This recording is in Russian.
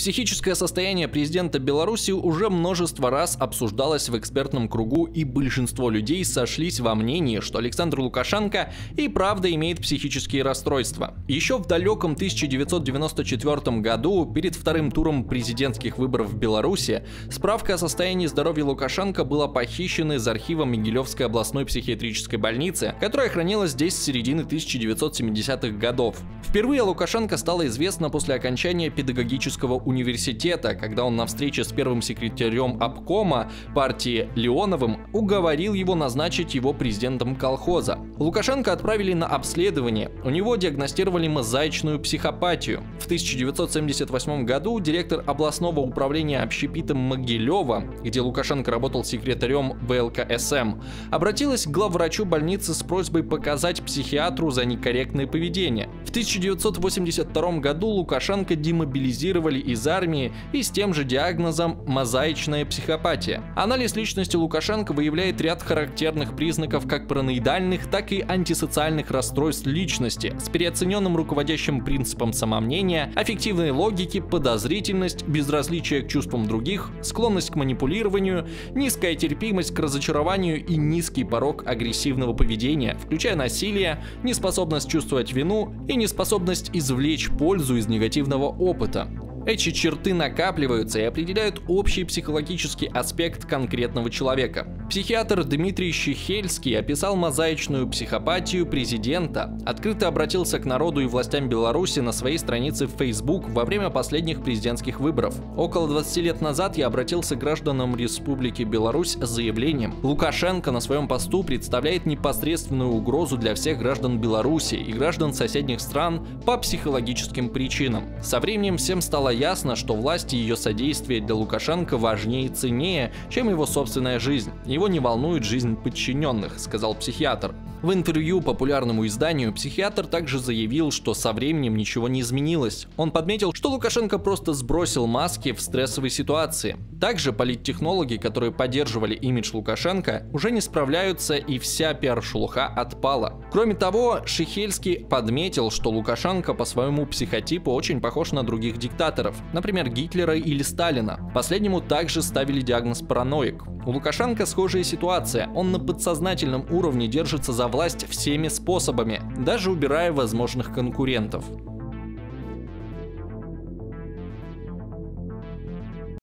Психическое состояние президента Беларуси уже множество раз обсуждалось в экспертном кругу, и большинство людей сошлись во мнении, что Александр Лукашенко и правда имеет психические расстройства. Еще в далеком 1994 году, перед вторым туром президентских выборов в Беларуси, справка о состоянии здоровья Лукашенко была похищена из архива Могилевской областной психиатрической больницы, которая хранилась здесь с середины 1970-х годов. Впервые о Лукашенко стало известно после окончания педагогического университета, когда он на встрече с первым секретарем обкома партии Леоновым уговорил его назначить его президентом колхоза. Лукашенко отправили на обследование, у него диагностировали мозаичную психопатию. В 1978 году директор областного управления общепитом Могилева, где Лукашенко работал секретарем ВЛКСМ, обратилась к главврачу больницы с просьбой показать психиатру за некорректное поведение. В 1982 году Лукашенко демобилизировали из армии и с тем же диагнозом мозаичная психопатия. Анализ личности Лукашенко выявляет ряд характерных признаков как параноидальных, так и антисоциальных расстройств личности с переоцененным руководящим принципом самомнения, аффективной логики, подозрительность, безразличие к чувствам других, склонность к манипулированию, низкая терпимость к разочарованию и низкий порог агрессивного поведения, включая насилие, неспособность чувствовать вину и неспособность извлечь пользу из негативного опыта. Эти черты накапливаются и определяют общий психологический аспект конкретного человека. Психиатр Дмитрий Щихельский описал мозаичную психопатию президента, открыто обратился к народу и властям Беларуси на своей странице в Facebook во время последних президентских выборов. Около 20 лет назад я обратился к гражданам Республики Беларусь с заявлением: Лукашенко на своем посту представляет непосредственную угрозу для всех граждан Беларуси и граждан соседних стран по психологическим причинам. Со временем всем стало ясно, что власть и ее содействие для Лукашенко важнее и ценнее, чем его собственная жизнь. Его не волнует жизнь подчиненных, сказал психиатр. В интервью популярному изданию психиатр также заявил, что со временем ничего не изменилось. Он подметил, что Лукашенко просто сбросил маски в стрессовой ситуации. Также политтехнологи, которые поддерживали имидж Лукашенко, уже не справляются, и вся пиар-шелуха отпала. Кроме того, Щихельский подметил, что Лукашенко по своему психотипу очень похож на других диктаторов, например, Гитлера или Сталина. Последнему также ставили диагноз параноик. У Лукашенко схожая ситуация, он на подсознательном уровне держится за власть всеми способами, даже убирая возможных конкурентов.